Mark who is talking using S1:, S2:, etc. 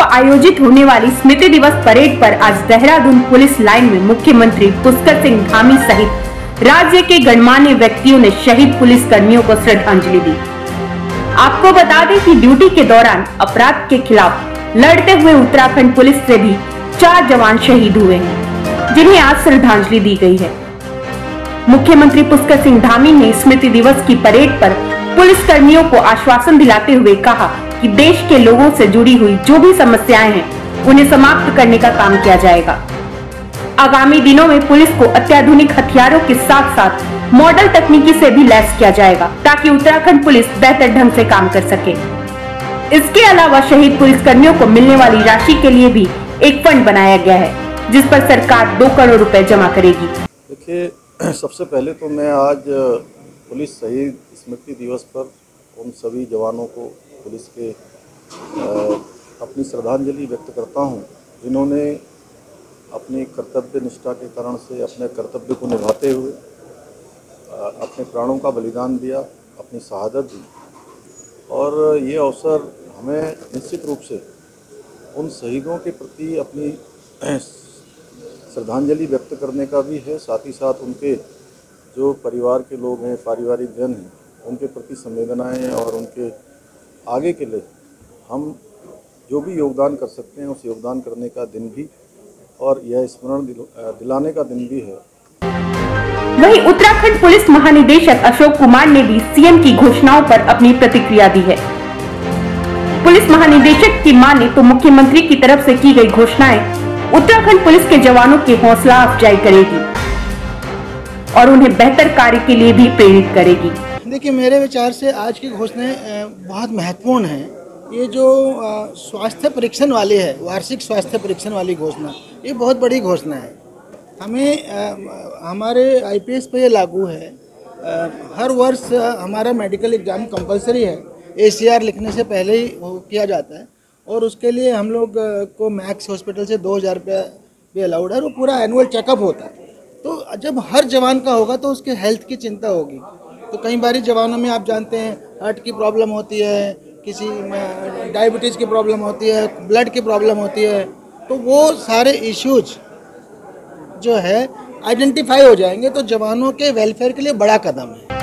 S1: आयोजित होने वाली स्मृति दिवस परेड पर आज देहरादून पुलिस लाइन में मुख्यमंत्री पुष्कर सिंह धामी सहित राज्य के गणमान्य व्यक्तियों ने शहीद पुलिस कर्मियों को श्रद्धांजलि दी। आपको बता दें कि ड्यूटी के दौरान अपराध के खिलाफ लड़ते हुए उत्तराखंड पुलिस से भी 4 जवान शहीद हुए हैं, जिन्हें आज श्रद्धांजलि दी गई है। मुख्यमंत्री पुष्कर सिंह धामी ने स्मृति दिवस की परेड पर पुलिस कर्मियों को आश्वासन दिलाते हुए कहा कि देश के लोगों से जुड़ी हुई जो भी समस्याएं हैं उन्हें समाप्त करने का काम किया जाएगा। आगामी दिनों में पुलिस को अत्याधुनिक हथियारों के साथ साथ मॉडल तकनीकी से भी लैस किया जाएगा ताकि उत्तराखंड पुलिस बेहतर ढंग से काम कर सके। इसके अलावा शहीद पुलिस कर्मियों को मिलने वाली राशि के लिए भी एक फंड बनाया गया है, जिस पर सरकार 2 करोड़ रुपए जमा करेगी।
S2: देखिए, सबसे पहले तो मैं आज पुलिस शहीद स्मृति दिवस पर उन सभी जवानों को पुलिस के अपनी श्रद्धांजलि व्यक्त करता हूं, जिन्होंने अपनी कर्तव्य निष्ठा के कारण से अपने कर्तव्य को निभाते हुए अपने प्राणों का बलिदान दिया, अपनी शहादत दी। और ये अवसर हमें निश्चित रूप से उन शहीदों के प्रति अपनी श्रद्धांजलि व्यक्त करने का भी है, साथ ही साथ उनके जो परिवार के लोग हैं, पारिवारिक जन हैं, उनके प्रति संवेदनाएं और उनके आगे के लिए हम जो भी योगदान कर सकते हैं उस योगदान करने का दिन भी और यह स्मरण दिलाने का दिन भी है।
S1: वहीं उत्तराखंड पुलिस महानिदेशक अशोक कुमार ने भी सीएम की घोषणाओं पर अपनी प्रतिक्रिया दी है। पुलिस महानिदेशक की माने तो मुख्यमंत्री की तरफ से की गई घोषणाएं उत्तराखंड पुलिस के जवानों की हौसला अफजाई करेगी और उन्हें बेहतर कार्य के लिए भी प्रेरित करेगी।
S3: देखिए, मेरे विचार से आज की घोषणाएं बहुत महत्वपूर्ण हैं। ये जो स्वास्थ्य परीक्षण वाली है, वार्षिक स्वास्थ्य परीक्षण वाली घोषणा, ये बहुत बड़ी घोषणा है। हमें हमारे आईपीएस पे ये लागू है। हर वर्ष हमारा मेडिकल एग्ज़ाम कंपलसरी है, एसीआर लिखने से पहले ही किया जाता है और उसके लिए हम लोग को मैक्स हॉस्पिटल से 2000 रुपया भी अलाउड है और वो पूरा एनुअल चेकअप होता है। तो जब हर जवान का होगा तो उसके हेल्थ की चिंता होगी। तो कई बारी जवानों में आप जानते हैं हार्ट की प्रॉब्लम होती है, किसी में डायबिटीज़ की प्रॉब्लम होती है, ब्लड की प्रॉब्लम होती है, तो वो सारे इश्यूज जो है आइडेंटिफाई हो जाएंगे तो जवानों के वेलफेयर के लिए बड़ा कदम है।